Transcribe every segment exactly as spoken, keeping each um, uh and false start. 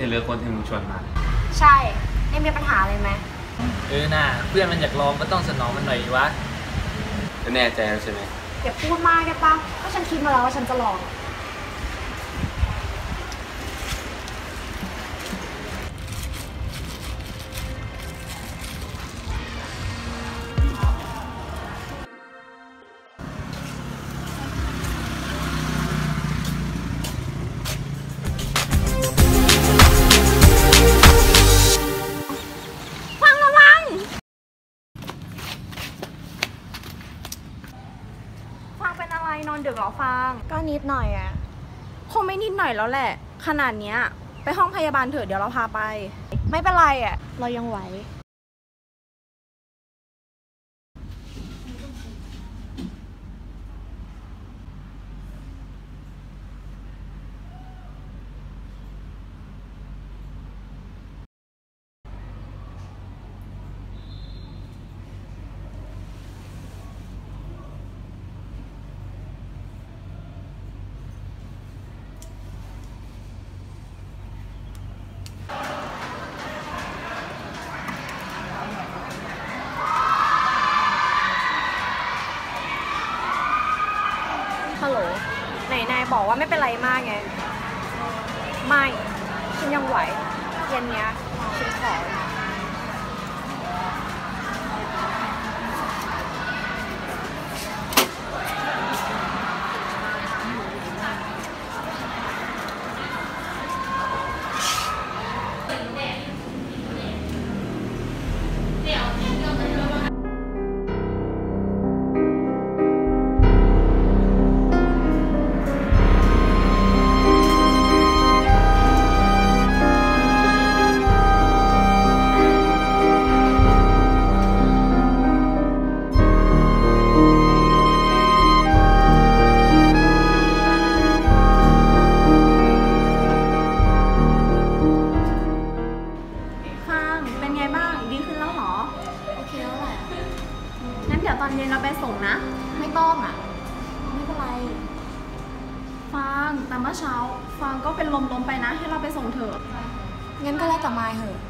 ที่เลือกคนที่มึงชวนมาใช่นี่มีปัญหาอะไรไหมเออน่าเพื่อนมันอยากลองก็ต้องสนองมันหน่อยวะจะแน่ใจแล้วใช่ไหมอย่าพูดมากได้ปะก็ฉันคิดมาแล้วว่าฉันจะลองนอนดึกหรอฟางก็นิดหน่อยอะคงไม่นิดหน่อยแล้วแหละขนาดเนี้ยไปห้องพยาบาลเถอะเดี๋ยวเราพาไปไม่เป็นไรอะเรายังไหวฮัลโหลไหนนายบอกว่าไม่เป็นไรมากไงไม่ฉันยังไหวเย็นเนี้ยฉันขอเดี๋ยวตอนเย็นเราไปส่งนะไม่ต้องอ่ะไม่เป็นไรฟางแต่เมื่อเช้าฟางก็เป็นลมล้มไปนะให้เราไปส่งเถอะงั้นก็แล้วแต่มายเหอะ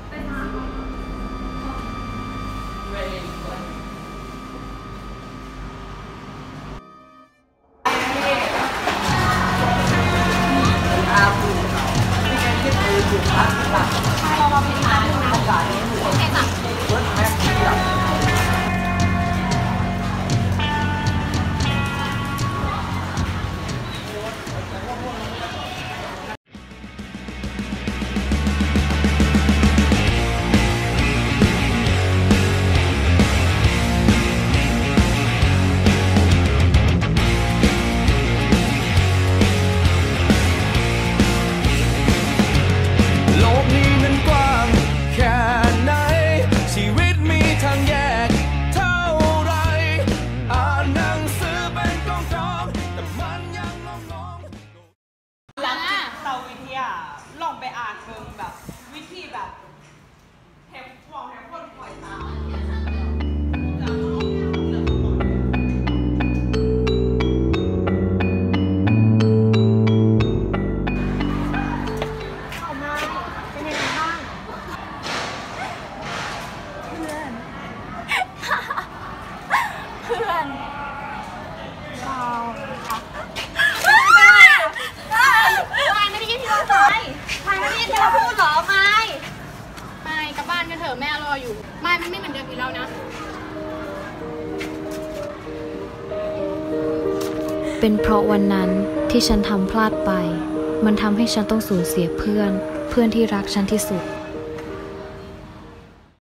เรามาเป็นร้านนึงนะโอเคจ้ะลองไปอ่านเบิ่งแบบวิธีแบบเทปวอลเทปคนปล่อยตามเอามาเป็นยังไงบ้างเพื่อนเพื่อนเราไม่ไม่ได้ยินที่เราสายไม่ไม่ได้ยินที่เราพูดหรอไม่ไม่กลับบ้านกันเถอะแม่รออยู่ไม่ไม่ไม่เหมือนเดิมอีกแล้วนะเป็นเพราะวันนั้นที่ฉันทำพลาดไปมันทำให้ฉันต้องสูญเสียเพื่อนเพื่อนที่รักฉันที่สุด